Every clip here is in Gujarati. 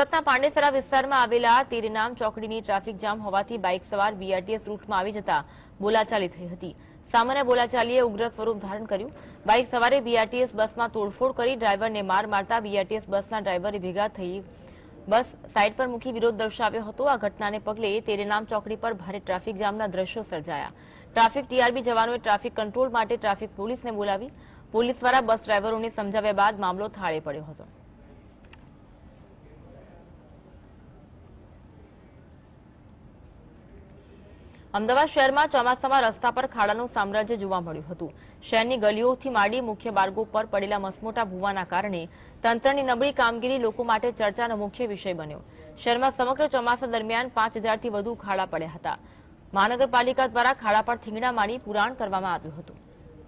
સુરતના પાંડેસરા વિસ્તારમાં આવેલા તેરેનામ ચોકડીની ટ્રાફિક જામ હોવાથી બાઇક સવાર બીઆરટીએસ રૂટમાં આવી જતા બોલાચાલી થઈ હતી। સામાન્ય બોલાચાલીએ ઉગ્ર સ્વરૂપ ધારણ કર્યું। બાઇક સવારે બીઆરટીએસ બસમાં તોડફોડ કરી ડ્રાઈવરને માર મારતા બીઆરટીએસ બસના ડ્રાઈવરે ભેગા થઈ બસ સાઇડ પર મૂકી વિરોધ દર્શાવ્યો હતો। આ ઘટનાને પગલે તેરેનામ ચોકડી પર ભારે ટ્રાફિક જામના દ્રશ્યો સર્જાયા। ટ્રાફિક ટીઆરબી જવાનોએ ટ્રાફિક કંટ્રોલ માટે ટ્રાફિક પોલીસને બોલાવી પોલીસ દ્વારા બસ ડ્રાઈવરોને સમજાવ્યા બાદ મામલો થાળે પડ્યો હતો। અમદાવાદ શહેરમાં ચોમાસામાં રસ્તા પર ખાડાનું સામ્રાજ્ય જોવા મળ્યું હતું। શહેરની ગલીઓથી માંડી મુખ્ય માર્ગો પર પડેલા મસમોટા ભૂવાના કારણે તંત્રની નબળી કામગીરી લોકો માટે ચર્ચાનો મુખ્ય વિષય બન્યો। શહેરમાં સમગ્ર ચોમાસા દરમિયાન 5000થી વધુ ખાડા પડ્યા હતા। મહાનગરપાલિકા દ્વારા ખાડા પર થીંગડા મારી પુરાણ કરવામાં આવ્યું હતું।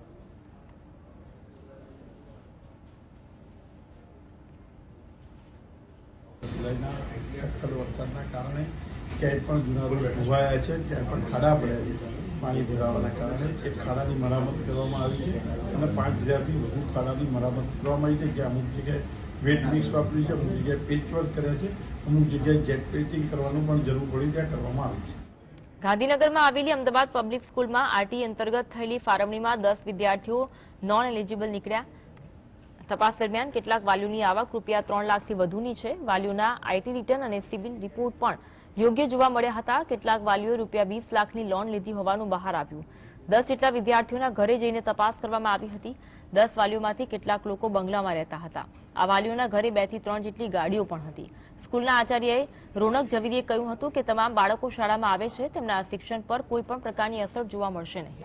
ક્યાંય પણ જૂના રોડ ધોવાયા છે, ક્યાંય પણ ખાડા પડ્યા છે પાણી ભરાવાના કારણે। એક ખાડાની મરામત કરવામાં આવી છે અને 5000થી વધુ ખાડાની મરામત કરવામાં આવી છે, કે અમુક જગ્યાએ વેટ મિક્સ વાપરી છે, અમુક જગ્યાએ પેચવર્ક કર્યા છે, અમુક જગ્યાએ જેટ પેચિંગ કરવાનું પણ જરૂર પડી ત્યાં કરવામાં આવી છે। ગાંધીનગરમાં આવેલી અમદાવાદ પબ્લિક સ્કૂલમાં આરટી અંતર્ગત થયેલી ફાળવણીમાં 10 વિદ્યાર્થીઓ નોન એલિજિબલ નીકળ્યા। તપાસ દરમિયાન કેટલાક વાલીઓની આવક રૂપિયા 3 લાખથી વધુની છે। વાલીઓના આઈટી રિટર્ન અને સિવિલ રિપોર્ટ પણ યોગ્ય જોવા મળ્યા હતા। કેટલાક વાલીઓએ રૂપિયા 20 લાખની લોન લીધી હોવાનું બહાર આવ્યું। 10 જેટલા વિદ્યાર્થીઓના ઘરે જઈને તપાસ કરવામાં આવી હતી। 10 વાલીઓમાંથી કેટલાક લોકો બંગલામાં રહેતા હતા। આ વાલીઓના ઘરે 2 થી 3 જેટલી ગાડીઓ પણ હતી। સ્કૂલના આચાર્ય રોનક ઝવેરીએ કહ્યું હતું કે તમામ બાળકો શાળામાં આવે છે, તેમના શિક્ષણ પર કોઈ પણ પ્રકારની અસર જોવા મળશે નહીં।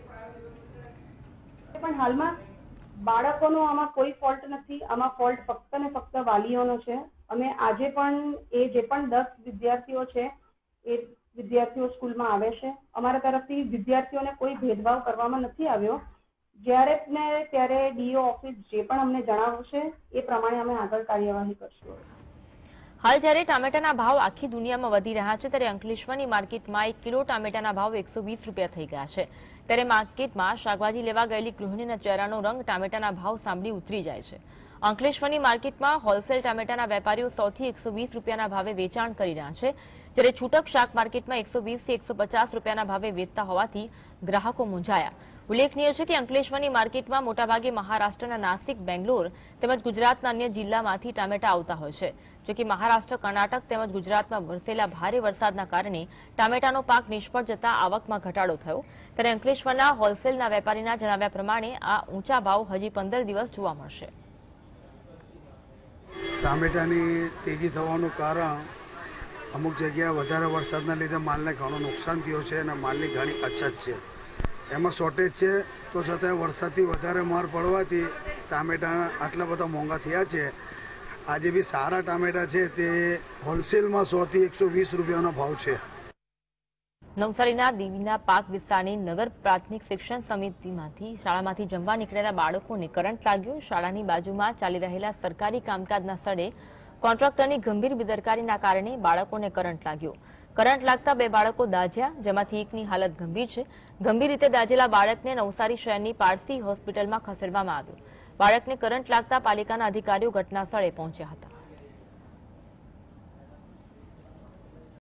પણ હાલમાં બાળકોનો આમાં કોઈ ફોલ્ટ નથી, આમાં ફોલ્ટ ફક્ત ને ફક્ત વાલીઓનો છે। અમે આજે પણ એ જે પણ 10 વિદ્યાર્થીઓ છે એ વિદ્યાર્થીઓ સ્કૂલમાં આવે છે। અમારા તરફથી વિદ્યાર્થીઓને કોઈ ભેદભાવ કરવામાં નથી આવ્યો। જ્યારે ને ત્યારે ડીઓ ઓફિસ જે પણ અમને જણાવશે એ પ્રમાણે અમે આગળ કાર્યવાહી કરશું। હાલ જ્યારે ટામેટાના ભાવ આખી દુનિયામાં વધી રહ્યા છે, ત્યારે અંકલેશ્વરની માર્કેટમાં 1 કિલો ટામેટાના ભાવ 120 રૂપિયા થઈ ગયા છે। ત્યારે માર્કેટમાં શાકભાજી લેવા ગયેલી ગૃહિણીના ચહેરાનો રંગ ટામેટાના ભાવ સાંભળી ઉતરી જાય છે। અંકલેશ્વરની માર્કેટમાં હોલસેલ ટામેટાના વેપારીઓ 100 થી 120 રૂપિયાના ભાવે વેચાણ કરી રહ્યા છે, જ્યારે છૂટક શાક માર્કેટમાં 120 થી 150 રૂપિયાના ભાવે વેચતા હોવાથી ગ્રાહકો મૂંઝાયા। ઉલ્લેખનીય છે કે અંકલેશ્વરની માર્કેટમાં મોટાભાગે મહારાષ્ટ્રના નાસિક, બેંગ્લોર તેમજ ગુજરાતના અન્ય જિલ્લામાંથી ટામેટા આવતા હોય છે। જો કે મહારાષ્ટ્ર, કર્ણાટક તેમજ ગુજરાતમાં વરસેલા ભારે વરસાદના કારણે ટામેટાનો પાક નિષ્ફળ જતા આવકમાં ઘટાડો થયો। ત્યારે અંકલેશ્વરના હોલસેલના વેપારીના જણાવ્યા પ્રમાણે આ ઊંચા ભાવ હજી 15 દિવસ જોવા મળશે। ટામેટાની તેજી થવાનું કારણ અમુક જગ્યાએ વધારે વરસાદના લીધે માલને ઘણું નુકસાન થયું છે અને માલની ઘણી અછત છે, એમાં શોર્ટેજ છે। તો છતાં વરસાદથી વધારે માર પડવાથી ટામેટા આટલા બધા મોંઘા થયા છે। આજે બી સારા ટામેટા છે તે હોલસેલમાં 100 થી 120 રૂપિયાનો ભાવ છે। નવસારીના દીવીના પાક વિસ્તારની નગર પ્રાથમિક શિક્ષણ સમિતિમાંથી શાળામાંથી જમવા નીકળેલા બાળકોને કરંટ લાગ્યો। શાળાની બાજુમાં ચાલી રહેલા સરકારી કામકાજના સ્થળે કોન્ટ્રાક્ટરની ગંભીર બેદરકારીના કારણે બાળકોને કરંટ લાગ્યો। કરંટ લાગતા 2 બાળકો દાઝ્યા, જેમાંથી એકની હાલત ગંભીર છે। ગંભીર રીતે દાઝેલા બાળકને નવસારી શહેરની પારસી હોસ્પિટલમાં ખસેડવામાં આવ્યું। બાળકને કરંટ લાગતા પાલિકાના અધિકારીઓ ઘટના સ્થળે પહોંચ્યા હતા।